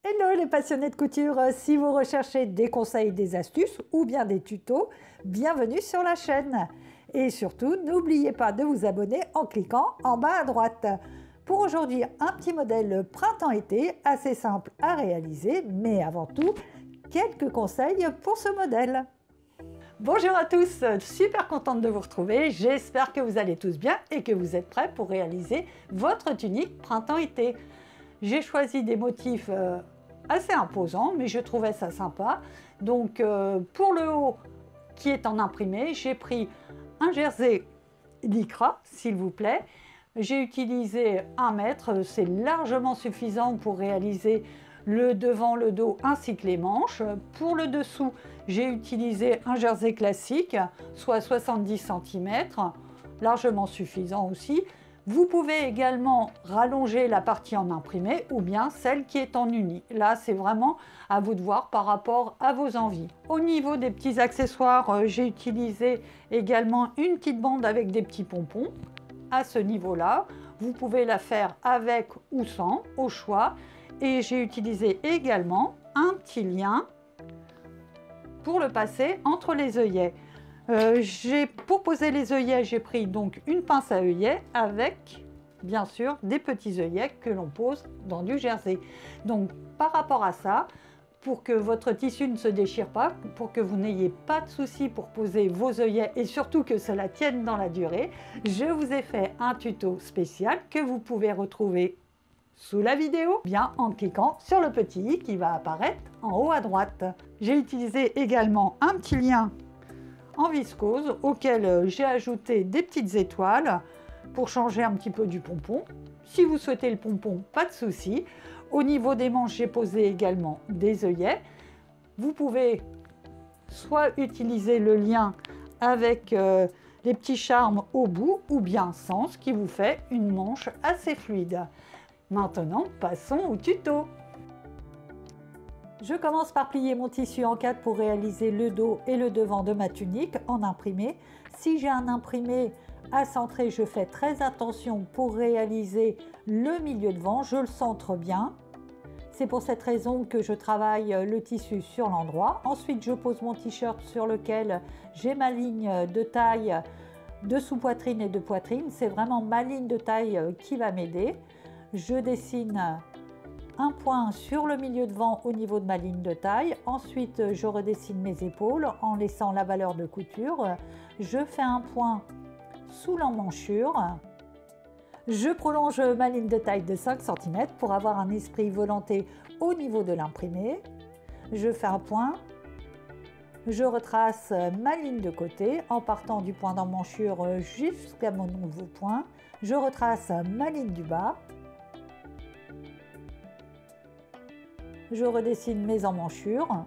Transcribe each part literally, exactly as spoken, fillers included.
Hello les passionnés de couture, si vous recherchez des conseils, des astuces ou bien des tutos, bienvenue sur la chaîne. Et surtout, n'oubliez pas de vous abonner en cliquant en bas à droite. Pour aujourd'hui, un petit modèle printemps-été assez simple à réaliser, mais avant tout, quelques conseils pour ce modèle. Bonjour à tous, super contente de vous retrouver, j'espère que vous allez tous bien et que vous êtes prêts pour réaliser votre tunique printemps-été. J'ai choisi des motifs euh, assez imposants, mais je trouvais ça sympa. Donc euh, pour le haut qui est en imprimé, j'ai pris un jersey lycra, s'il vous plaît. J'ai utilisé un mètre, c'est largement suffisant pour réaliser le devant, le dos ainsi que les manches. Pour le dessous, j'ai utilisé un jersey classique, soit soixante-dix centimètres, largement suffisant aussi. Vous pouvez également rallonger la partie en imprimé ou bien celle qui est en uni. Là, c'est vraiment à vous de voir par rapport à vos envies. Au niveau des petits accessoires, euh, j'ai utilisé également une petite bande avec des petits pompons. À ce niveau-là, vous pouvez la faire avec ou sans, au choix. Et j'ai utilisé également un petit lien pour le passer entre les œillets. Euh, j'ai, pour poser les œillets, j'ai pris donc une pince à œillets avec, bien sûr, des petits œillets que l'on pose dans du jersey. Donc, par rapport à ça, pour que votre tissu ne se déchire pas, pour que vous n'ayez pas de soucis pour poser vos œillets et surtout que cela tienne dans la durée, je vous ai fait un tuto spécial que vous pouvez retrouver sous la vidéo, bien en cliquant sur le petit i qui va apparaître en haut à droite. J'ai utilisé également un petit lien en viscose auquel j'ai ajouté des petites étoiles pour changer un petit peu du pompon. Si vous souhaitez le pompon, pas de souci. Au niveau des manches, j'ai posé également des œillets. Vous pouvez soit utiliser le lien avec euh, les petits charmes au bout ou bien sans, ce qui vous fait une manche assez fluide. Maintenant, passons au tuto. Je commence par plier mon tissu en quatre pour réaliser le dos et le devant de ma tunique en imprimé. Si j'ai un imprimé à centrer, je fais très attention pour réaliser le milieu devant, je le centre bien. C'est pour cette raison que je travaille le tissu sur l'endroit. Ensuite, je pose mon t-shirt sur lequel j'ai ma ligne de taille de sous-poitrine et de poitrine. C'est vraiment ma ligne de taille qui va m'aider. Je dessine un point sur le milieu devant au niveau de ma ligne de taille. Ensuite, je redessine mes épaules en laissant la valeur de couture. Je fais un point sous l'emmanchure. Je prolonge ma ligne de taille de cinq centimètres pour avoir un esprit volanté au niveau de l'imprimé. Je fais un point. Je retrace ma ligne de côté en partant du point d'emmanchure jusqu'à mon nouveau point. Je retrace ma ligne du bas. Je redessine mes emmanchures.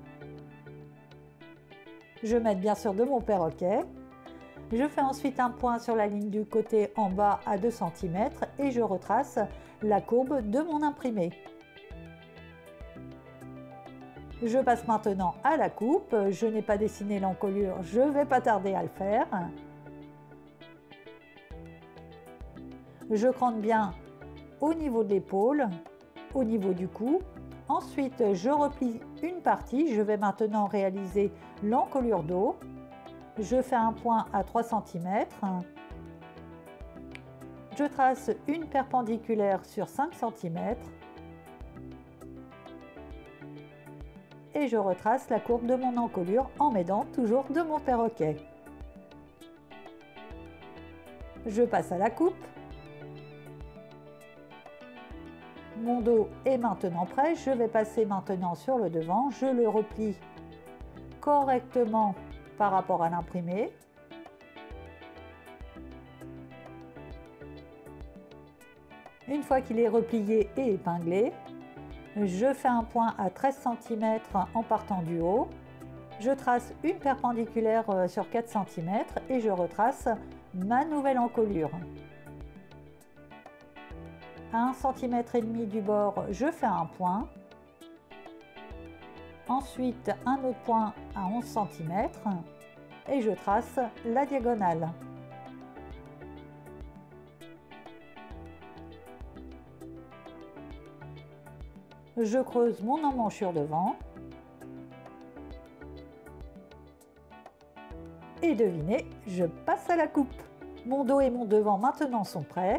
Je mets bien sûr de mon perroquet. Je fais ensuite un point sur la ligne du côté en bas à deux centimètres et je retrace la courbe de mon imprimé. Je passe maintenant à la coupe. Je n'ai pas dessiné l'encolure, je ne vais pas tarder à le faire. Je crante bien au niveau de l'épaule, au niveau du cou. Ensuite, je replie une partie. Je vais maintenant réaliser l'encolure dos. Je fais un point à trois centimètres. Je trace une perpendiculaire sur cinq centimètres. Et je retrace la courbe de mon encolure en m'aidant toujours de mon perroquet. Je passe à la coupe. Mon dos est maintenant prêt, je vais passer maintenant sur le devant, je le replie correctement par rapport à l'imprimé. Une fois qu'il est replié et épinglé, je fais un point à treize centimètres en partant du haut. Je trace une perpendiculaire sur quatre centimètres et je retrace ma nouvelle encolure. À un centimètre et demi du bord, je fais un point. Ensuite, un autre point à onze centimètres et je trace la diagonale. Je creuse mon emmanchure devant. Et devinez, je passe à la coupe. Mon dos et mon devant maintenant sont prêts.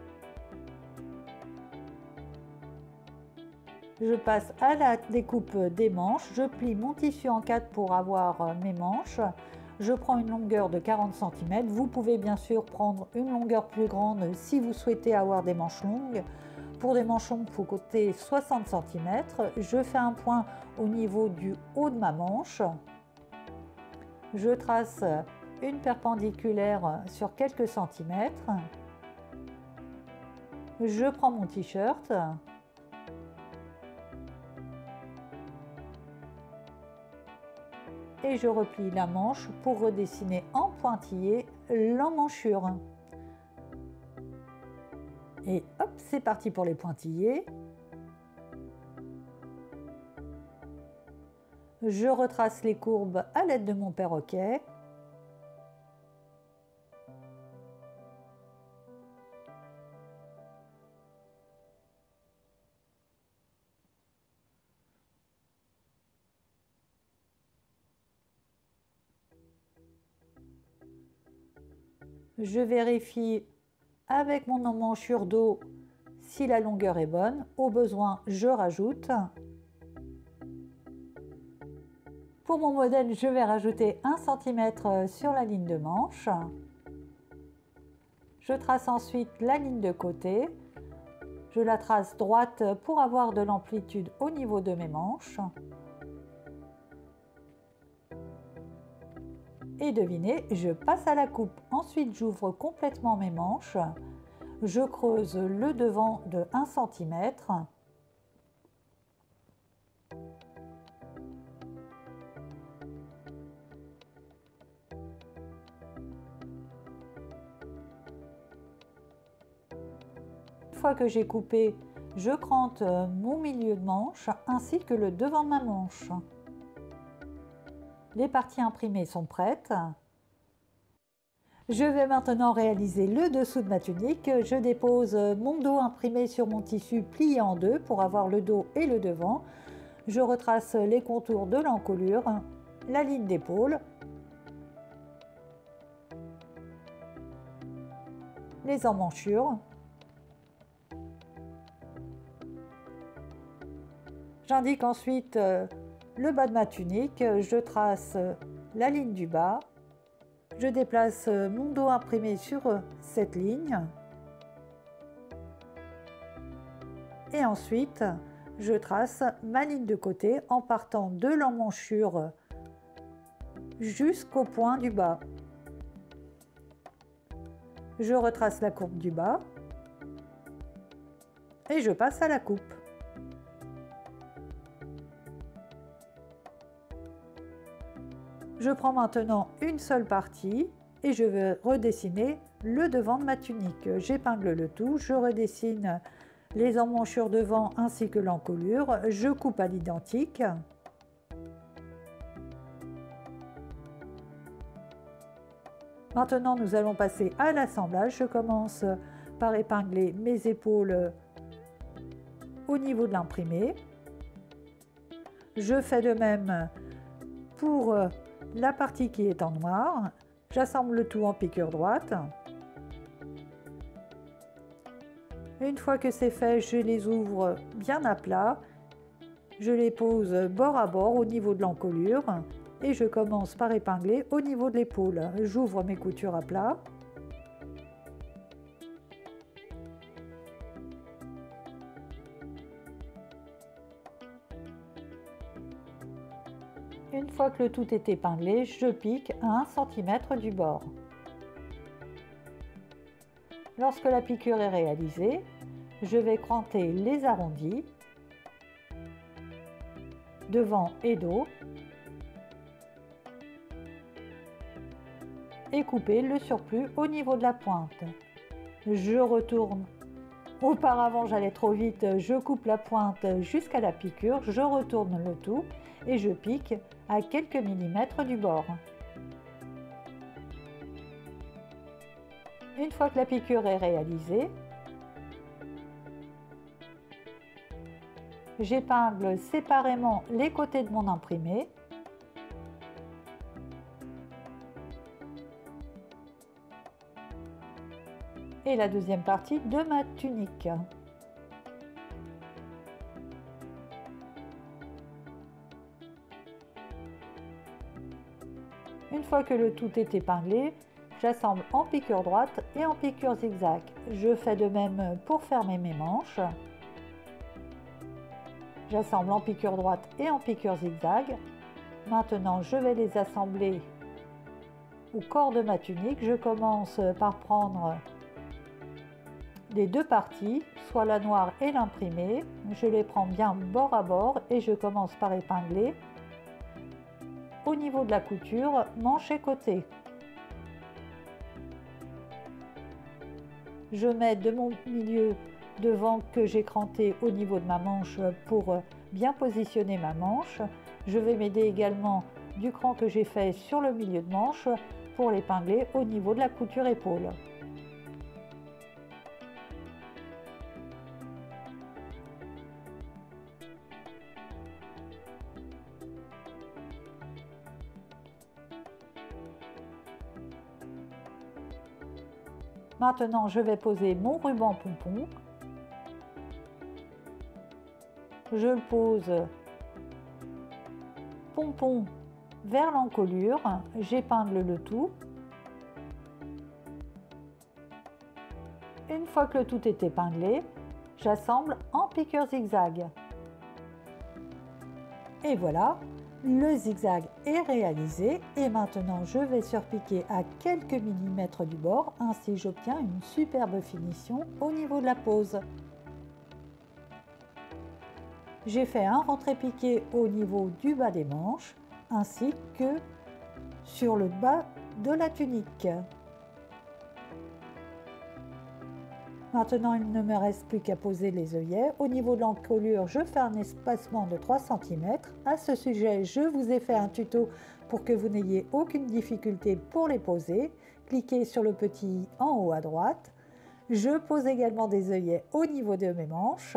Je passe à la découpe des manches. Je plie mon tissu en quatre pour avoir mes manches. Je prends une longueur de quarante centimètres. Vous pouvez bien sûr prendre une longueur plus grande si vous souhaitez avoir des manches longues. Pour des manches longues, il faut compter soixante centimètres. Je fais un point au niveau du haut de ma manche. Je trace une perpendiculaire sur quelques centimètres. Je prends mon t-shirt. Et je replie la manche pour redessiner en pointillé l'emmanchure. Et hop, c'est parti pour les pointillés. Je retrace les courbes à l'aide de mon perroquet. Je vérifie avec mon emmanchure dos si la longueur est bonne. Au besoin, je rajoute. Pour mon modèle, je vais rajouter un centimètre sur la ligne de manche. Je trace ensuite la ligne de côté. Je la trace droite pour avoir de l'amplitude au niveau de mes manches. Et devinez, je passe à la coupe. Ensuite, j'ouvre complètement mes manches. Je creuse le devant de un centimètre. Une fois que j'ai coupé, je crante mon milieu de manche ainsi que le devant de ma manche. Les parties imprimées sont prêtes. Je vais maintenant réaliser le dessous de ma tunique. Je dépose mon dos imprimé sur mon tissu plié en deux pour avoir le dos et le devant. Je retrace les contours de l'encolure, la ligne d'épaule, les emmanchures. J'indique ensuite le bas de ma tunique, je trace la ligne du bas, je déplace mon dos imprimé sur cette ligne et ensuite je trace ma ligne de côté en partant de l'emmanchure jusqu'au point du bas. Je retrace la courbe du bas et je passe à la coupe. Je prends maintenant une seule partie et je vais redessiner le devant de ma tunique. J'épingle le tout, je redessine les emmanchures devant ainsi que l'encolure. Je coupe à l'identique. Maintenant, nous allons passer à l'assemblage. Je commence par épingler mes épaules au niveau de l'imprimé. Je fais de même pour la partie qui est en noir. J'assemble le tout en piqûre droite. Une fois que c'est fait, je les ouvre bien à plat. Je les pose bord à bord au niveau de l'encolure et je commence par épingler au niveau de l'épaule. J'ouvre mes coutures à plat. Une fois que le tout est épinglé, je pique à un centimètre du bord. Lorsque la piqûre est réalisée, je vais cranter les arrondis, devant et dos, et couper le surplus au niveau de la pointe. Je retourne. Auparavant, j'allais trop vite, je coupe la pointe jusqu'à la piqûre, je retourne le tout et je pique à quelques millimètres du bord. Une fois que la piqûre est réalisée, J'épingle séparément les côtés de mon imprimé. Et la deuxième partie de ma tunique. Une fois que le tout est épinglé, j'assemble en piqûre droite et en piqûre zigzag. Je fais de même pour fermer mes manches. J'assemble en piqûre droite et en piqûre zigzag. Maintenant, je vais les assembler au corps de ma tunique. Je commence par prendre les deux parties, soit la noire et l'imprimé. Je les prends bien bord à bord et je commence par épingler au niveau de la couture, manche et côté. Je mets de mon milieu devant que j'ai cranté au niveau de ma manche pour bien positionner ma manche. Je vais m'aider également du cran que j'ai fait sur le milieu de manche pour l'épingler au niveau de la couture épaule. Maintenant, je vais poser mon ruban pompon. Je le pose pompon vers l'encolure, j'épingle le tout. Une fois que le tout est épinglé, j'assemble en piqûre zigzag. Et voilà, le zigzag est réalisé et maintenant je vais surpiquer à quelques millimètres du bord, ainsi j'obtiens une superbe finition au niveau de la pose. J'ai fait un rentré piqué au niveau du bas des manches ainsi que sur le bas de la tunique. Maintenant, il ne me reste plus qu'à poser les œillets. Au niveau de l'encolure, je fais un espacement de trois centimètres. À ce sujet, je vous ai fait un tuto pour que vous n'ayez aucune difficulté pour les poser. Cliquez sur le petit en haut à droite. Je pose également des œillets au niveau de mes manches.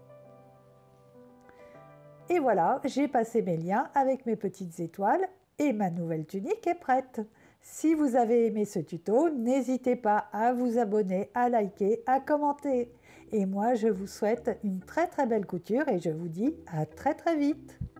Et voilà, j'ai passé mes liens avec mes petites étoiles et ma nouvelle tunique est prête. Si vous avez aimé ce tuto, n'hésitez pas à vous abonner, à liker, à commenter. Et moi, je vous souhaite une très très belle couture et je vous dis à très très vite.